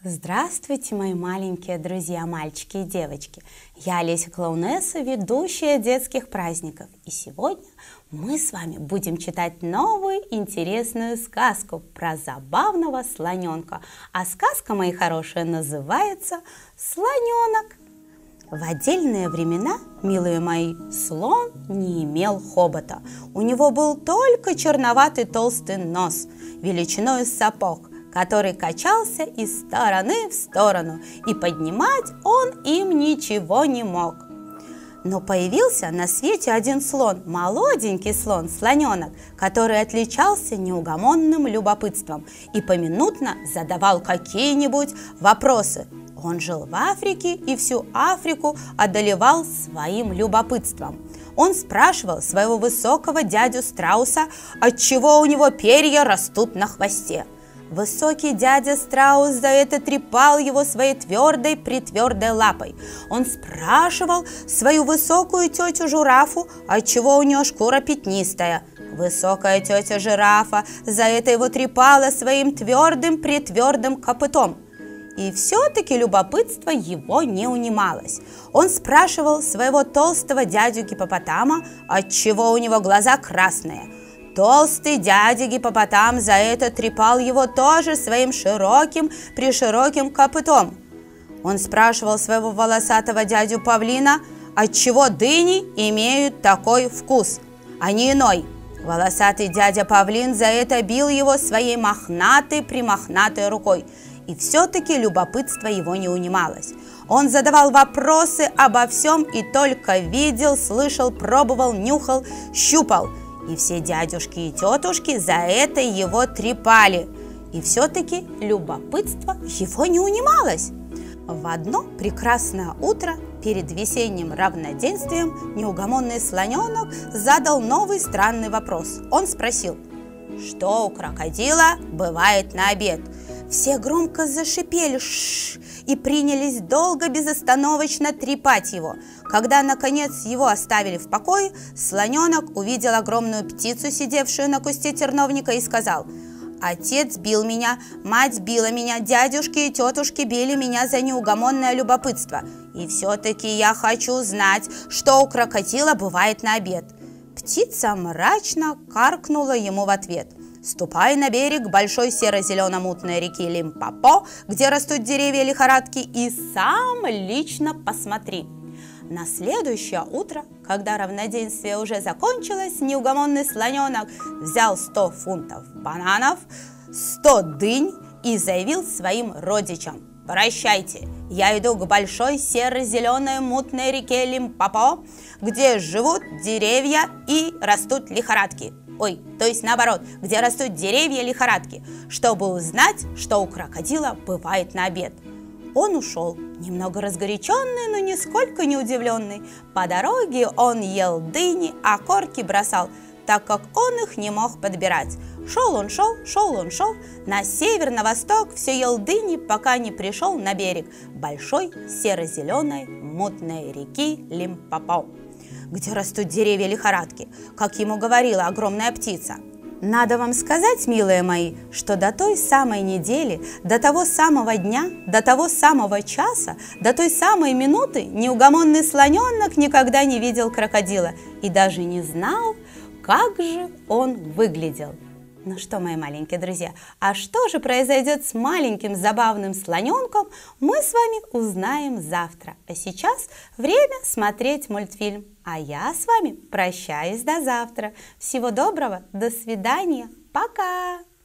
Здравствуйте, мои маленькие друзья, мальчики и девочки! Я Олеся Клоунесса, ведущая детских праздников. И сегодня мы с вами будем читать новую интересную сказку про забавного слоненка. А сказка, мои хорошие, называется «Слоненок». В отдельные времена, милые мои, слон не имел хобота. У него был только черноватый толстый нос, величиной с сапог, который качался из стороны в сторону, и поднимать он им ничего не мог. Но появился на свете один слон, молоденький слон, слоненок, который отличался неугомонным любопытством и поминутно задавал какие-нибудь вопросы. Он жил в Африке и всю Африку одолевал своим любопытством. Он спрашивал своего высокого дядю Страуса, отчего у него перья растут на хвосте. Высокий дядя Страус за это трепал его своей твердой-притвердой лапой. Он спрашивал свою высокую тетю Жирафу, отчего у нее шкура пятнистая. Высокая тетя Жирафа за это его трепала своим твердым-притвердым копытом. И все-таки любопытство его не унималось. Он спрашивал своего толстого дядю Гиппопотама, отчего у него глаза красные. Толстый дядя Гиппопотам за это трепал его тоже своим широким копытом. Он спрашивал своего волосатого дядю Павлина, отчего дыни имеют такой вкус, а не иной. Волосатый дядя Павлин за это бил его своей мохнатой-примохнатой рукой. И все-таки любопытство его не унималось. Он задавал вопросы обо всем и только видел, слышал, пробовал, нюхал, щупал. И все дядюшки и тетушки за это его трепали. И все-таки любопытство его не унималось. В одно прекрасное утро перед весенним равноденствием неугомонный слоненок задал новый странный вопрос. Он спросил: что у крокодила бывает на обед? Все громко зашипели «ш-ш-ш» и принялись долго безостановочно трепать его. Когда, наконец, его оставили в покое, слоненок увидел огромную птицу, сидевшую на кусте терновника, и сказал: «Отец бил меня, мать била меня, дядюшки и тетушки били меня за неугомонное любопытство. И все-таки я хочу знать, что у крокодила бывает на обед». Птица мрачно каркнула ему в ответ: «Ступай на берег большой серо-зелено-мутной реки Лимпопо, где растут деревья лихорадки, и сам лично посмотри». На следующее утро, когда равноденствие уже закончилось, неугомонный слоненок взял 100 фунтов бананов, 100 дынь и заявил своим родичам: «Прощайте, я иду к большой серо-зеленой мутной реке Лимпопо, где живут деревья и растут лихорадки». То есть наоборот, где растут деревья лихорадки, чтобы узнать, что у крокодила бывает на обед. Он ушел, немного разгоряченный, но нисколько не удивленный. По дороге он ел дыни, а корки бросал, так как он их не мог подбирать. Шел он, на север, на восток, все ел дыни, пока не пришел на берег большой серо-зеленой мутной реки Лимпопо, где растут деревья лихорадки, как ему говорила огромная птица. Надо вам сказать, милые мои, что до той самой недели, до того самого дня, до того самого часа, до той самой минуты неугомонный слоненок никогда не видел крокодила и даже не знал, как же он выглядел. Ну что, мои маленькие друзья, а что же произойдет с маленьким забавным слоненком, мы с вами узнаем завтра. А сейчас время смотреть мультфильм. А я с вами прощаюсь до завтра. Всего доброго, до свидания, пока!